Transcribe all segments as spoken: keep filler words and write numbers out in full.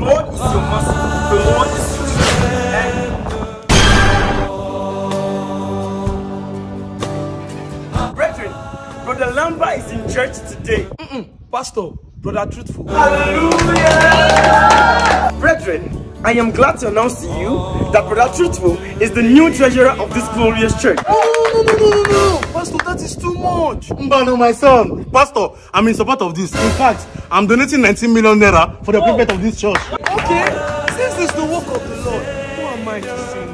Lord is your master. The Lord is your strength. Brethren, Brother Lamba is in church today. Mm-mm. Pastor, Brother Truthful. Hallelujah! Brethren, I am glad to announce to you that Brother Truthful is the new treasurer of this glorious church. No, no, no, no, no, no, Pastor, that is too much. Mbano, my son. Pastor, I'm in support of this. In fact, I'm donating nineteen million naira for the oh. prefect of this church. Okay, since this is the work of the Lord, who am I to say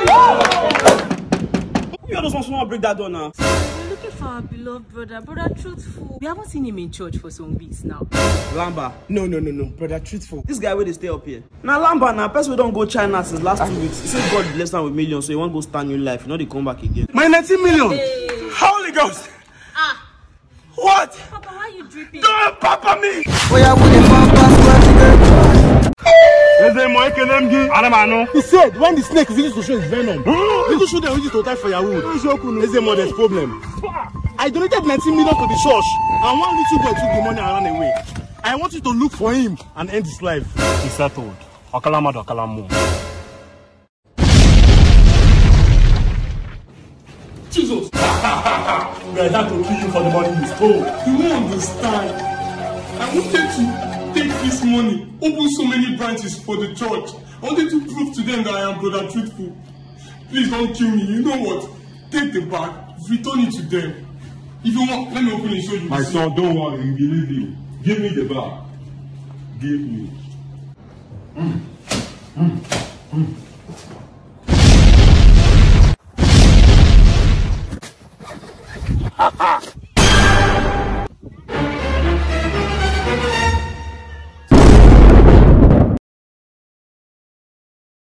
no? You just want to break that door now. We're looking for our beloved brother, Brother Truthful. We haven't seen him in church for some weeks now. Lamba. No, no, no, no. Brother Truthful. This guy where they stay up here. Now Lamba, now person we don't go China since last two weeks. He said God bless them with millions, so he won't go start new life. You know they come back again. My nineteen million. Hey. Holy Ghost. Ah. What? Papa, why are you dripping? Don't papa me. He said when the snake visits to show his venom, you should have to tie for your wood. There's a modest problem. I donated nineteen million to the church, and one little boy took the money and ran away. I want you to look for him and end his life. He settled. Okalamado Okalamu. Jesus! We are here to kill you for the money you stole. You won't understand. I wanted to take this money, open so many branches for the church. I wanted to prove to them that I am Brother Truthful. Please don't kill me. You know what? Take the bag, return it to them. If you want, let me open it and show you. My son, don't worry, we believe you. Give me the bag. Give me. Mm. Mm. Mm.